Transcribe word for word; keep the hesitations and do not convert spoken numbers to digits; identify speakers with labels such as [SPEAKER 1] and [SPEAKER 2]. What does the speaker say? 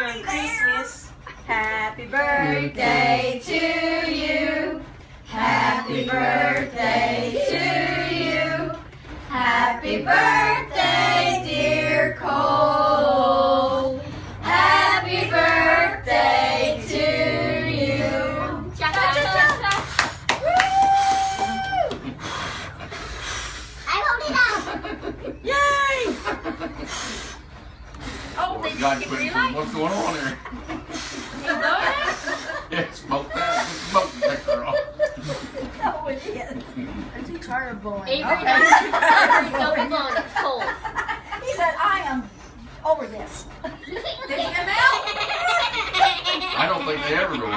[SPEAKER 1] Merry Christmas. Happy birthday to you. Happy birthday to you. Happy birthday, dear Cole. Happy birthday to you. Cha cha cha cha.
[SPEAKER 2] I hold it up.
[SPEAKER 1] Yay!
[SPEAKER 3] Oh, they God,
[SPEAKER 4] What's going on here? Yeah, smoke that. Smoke that girl.
[SPEAKER 1] No, it is. I'm too tired of blowing.
[SPEAKER 3] Avery,
[SPEAKER 1] Okay.
[SPEAKER 3] Avery, don't be blowing. It's cold.
[SPEAKER 1] He said, I am over this.
[SPEAKER 4] I don't think they ever go